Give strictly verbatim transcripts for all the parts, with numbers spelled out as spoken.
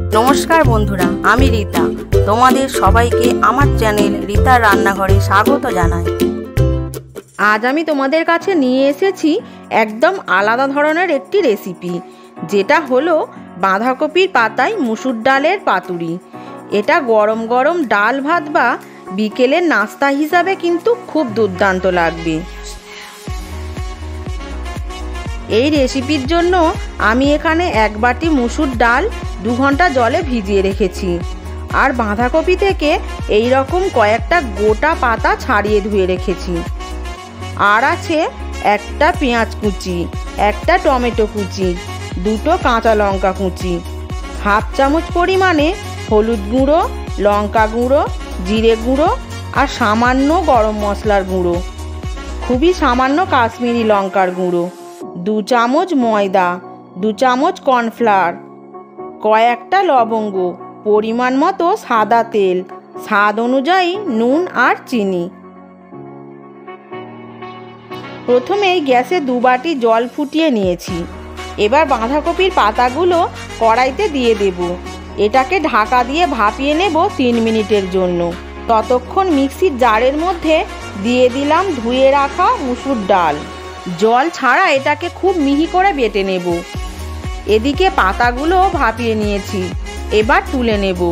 नमस्कार बंधुरा, आमी रीता तोमादेर सबाइके आमार चैनेल रीतार रान्नाघरे स्वागत जानाई। आज आमी तोमादेर काछे निये एसेछि एकदम आलादा धरनेर एकटी रेसिपि, जेटा हलो बाँधाकपिर पाताय मुसुर डालेर पातुड़ी। एटा गरम गरम डाल भात बा बिकेलेर नास्ता हिसाबे किन्तु खूब दुर्दान्त लागबे। এই রেসিপির জন্য আমি এখানে এক বাটি মুসুর ডাল দু ঘন্টা জলে ভিজিয়ে রেখেছি, আর বাঁধাকপি থেকে এই রকম কয়েকটা গোটা পাতা ছাড়িয়ে ধুয়ে রেখেছি। আর আছে একটা পেঁয়াজ কুচি, একটা টমেটো কুচি, দুটো কাঁচা লঙ্কা কুচি, হাফ চামচ পরিমাণে হলুদ গুঁড়ো, লঙ্কা গুঁড়ো, জিরে গুঁড়ো আর সামান্য গরম মশলার গুঁড়ো, খুবই সামান্য কাশ্মীরি লঙ্কার গুঁড়ো, দু চামচ ময়দা, দু চামচ কর্নফ্লাওয়ার, কয়েকটা লবঙ্গ, পরিমাণ মতো সাদা তেল, স্বাদ অনুযায়ী নুন আর চিনি। প্রথমেই গ্যাসে দু বাটি জল ফুটিয়ে নিয়েছি। এবার বাঁধাকপির পাতাগুলো কড়াইতে দিয়ে দেব। এটাকে ঢাকা দিয়ে ভাপিয়ে নেব তিন মিনিটের জন্য। ততক্ষণ মিক্সির জারের মধ্যে দিয়ে দিলাম ধুয়ে রাখা মুসুর ডাল। জল ছাড়া এটাকে খুব মিহি করে বেটে নেব। এদিকে পাতাগুলো ভাপিয়ে নিয়েছি, এবার তুলে নেব।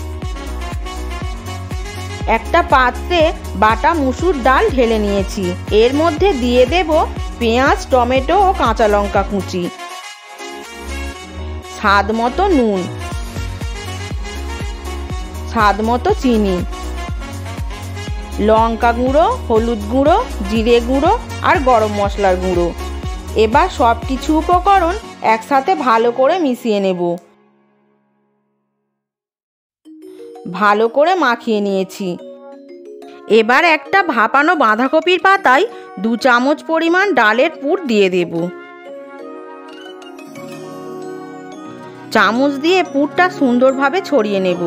একটা পাত্রে বাটা মুসুর ডাল ঢেলে নিয়েছি। এর মধ্যে দিয়ে দেব পেঁয়াজ, টমেটো ও কাঁচা লঙ্কা কুচি, স্বাদ মতো নুন, স্বাদ মতো চিনি, লঙ্কা গুঁড়ো, হলুদ গুঁড়ো, জিরে গুঁড়ো আর গরম মশলার গুঁড়ো। এবার সব কিছু উপকরণ একসাথে ভালো করে মিশিয়ে নেব। ভালো করে মাখিয়ে নিয়েছি। এবার একটা ভাপানো বাঁধাকপির পাতায় দু চামচ পরিমাণ ডালের পুর দিয়ে দেব। চামচ দিয়ে পুরটা সুন্দরভাবে ছড়িয়ে নেব।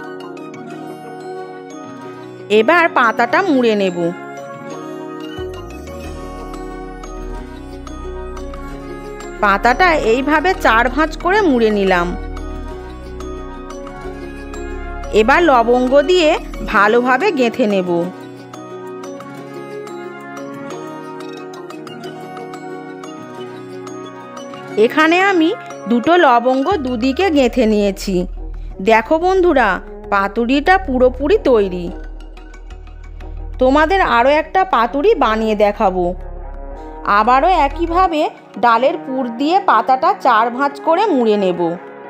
এবার পাতাটা মুড়ে নেব। পাতাটা এইভাবে চার ভাঁজ করে মুড়ে নিলাম। এবার লবঙ্গ দিয়ে ভালোভাবে গেঁথে নেব। এখানে আমি দুটো লবঙ্গ দুদিকে গেঁথে নিয়েছি। দেখো বন্ধুরা, পাতুড়িটা পুরোপুরি তৈরি। তোমাদের আরও একটা পাতুড়ি বানিয়ে দেখাবো। আবারও একইভাবে ডালের পুর দিয়ে পাতাটা চার ভাঁজ করে মুড়ে নেব।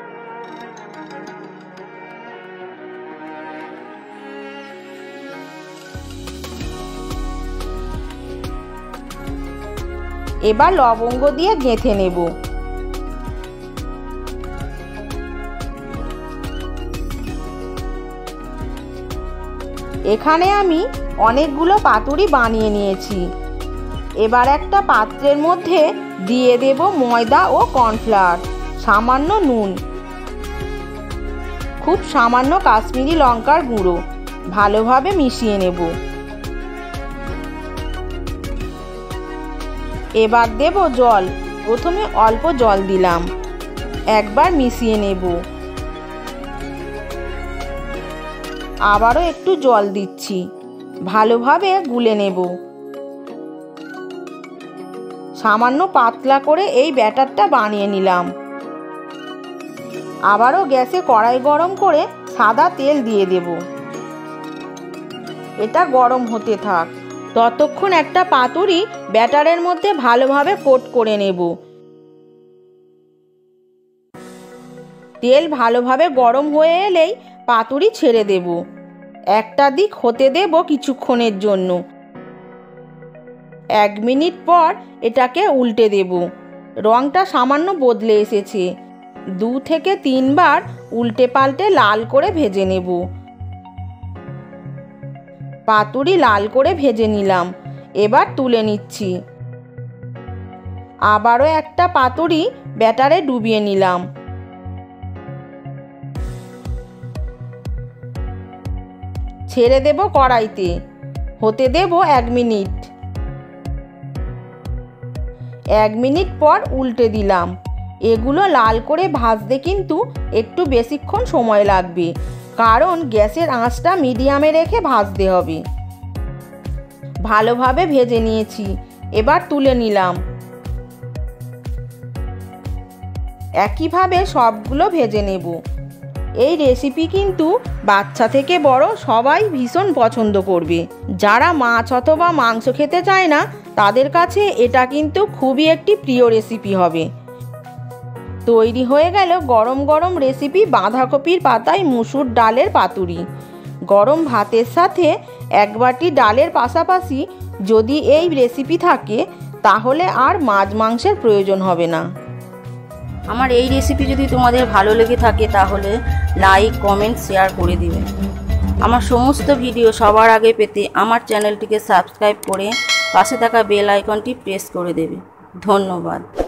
এবার লবঙ্গ দিয়ে গেঁথে নেব। এখানে আমি অনেকগুলো পাতুড়ি বানিয়ে নিয়েছি। এবার একটা পাত্রের মধ্যে দিয়ে দেব ময়দা ও কর্নফ্লাওয়ার, সামান্য নুন, খুব সামান্য কাশ্মীরি লঙ্কার গুঁড়ো, ভালোভাবে মিশিয়ে নেব। এবার দেব জল। প্রথমে অল্প জল দিলাম, একবার মিশিয়ে নেব। আবারও একটু জল দিচ্ছি, ভালোভাবে গুলে নেব। সামান্য পাতলা করে এই ব্যাটারটা বানিয়ে নিলাম। আবারও গ্যাসে কড়াই গরম করে সাদা তেল দিয়ে দেব। এটা গরম হতে থাক। ততক্ষণ একটা পাতুড়ি ব্যাটারের মধ্যে ভালোভাবে কোট করে নেব। তেল ভালোভাবে গরম হয়ে এলেই পাতুড়ি ছেড়ে দেব। একটা দিক হতে দেব কিছুক্ষণের জন্য। এক মিনিট পর এটাকে উল্টে দেব। রংটা সামান্য বদলে এসেছে। দু থেকে তিনবার উল্টে পাল্টে লাল করে ভেজে নেব। পাতুড়ি লাল করে ভেজে নিলাম। এবার তুলে নিচ্ছি। আবারও একটা পাতুড়ি ব্যাটারে ডুবিয়ে নিলাম। ছেড়ে দেব কড়াইতে। হতে দেব এক মিনিট। এক মিনিট পর উল্টে দিলাম। এগুলো লাল করে ভাজতে কিন্তু একটু বেশিক্ষণ সময় লাগবে, কারণ গ্যাসের আঁচটা মিডিয়ামে রেখে ভাজতে হবে। ভালোভাবে ভেজে নিয়েছি, এবার তুলে নিলাম। একইভাবে সবগুলো ভেজে নেব। এই রেসিপি কিন্তু বাচ্চা থেকে বড় সবাই ভীষণ পছন্দ করবে। যারা মাছ অথবা মাংস খেতে চায় না তাদের কাছে এটা কিন্তু খুবই একটি প্রিয় রেসিপি হবে। তৈরি হয়ে গেল গরম গরম রেসিপি বাঁধাকপির পাতায় মুসুর ডালের পাতুরি। গরম ভাতের সাথে এক বাটি ডালের পাশাপাশি যদি এই রেসিপি থাকে তাহলে আর মাছ মাংসের প্রয়োজন হবে না। আমার এই রেসিপি যদি তোমাদের ভালো লেগে থাকে তাহলে লাইক, কমেন্ট, শেয়ার করে দিবে। আমার সমস্ত ভিডিও সবার আগে পেতে আমার চ্যানেলটিকে সাবস্ক্রাইব করে পাশে থাকা বেল আইকনটি প্রেস করে দেবে। ধন্যবাদ।